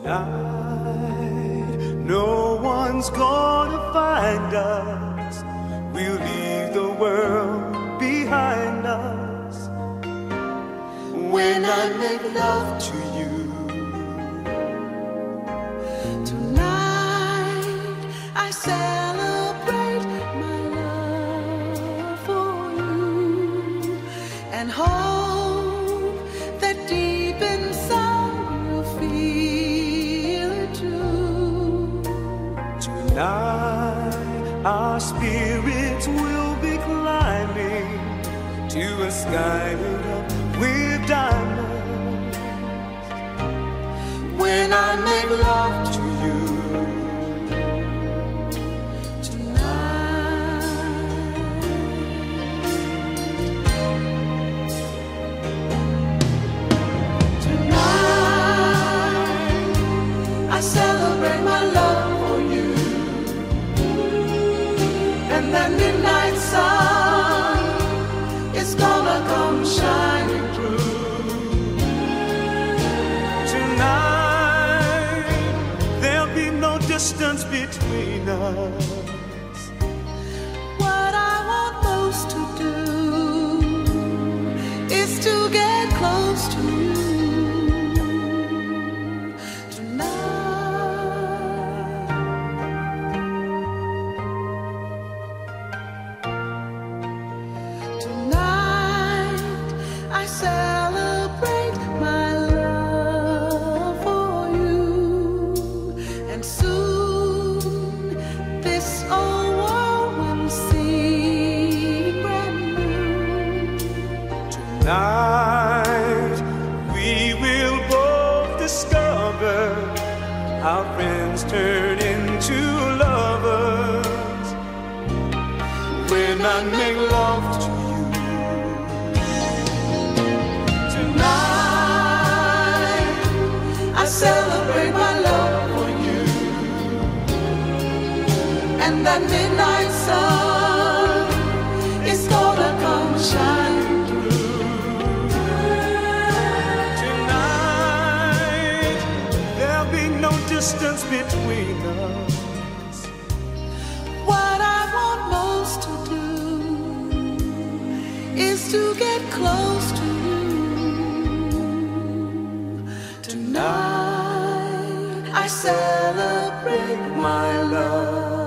Tonight, no one's gonna find us. We'll leave the world behind us. When I make love to you, tonight I celebrate my love for you and hope that deep inside you feel it too. Tonight our spirits will be climbing to a sky lit up with diamonds. When I make love to you, I celebrate my love for you, and that midnight sun is gonna come shining through. tonight there'll be no distance between us. What I want most to do is to get close to you. I celebrate my love for you, and soon this old world will seem brand new. Tonight we will both discover our friends turn into lovers. When I make love to you, I celebrate my love for you, and that midnight sun is gonna come shining through. tonight there'll be no distance between us. What I want most to do is to get close to you. Tonight I celebrate my love.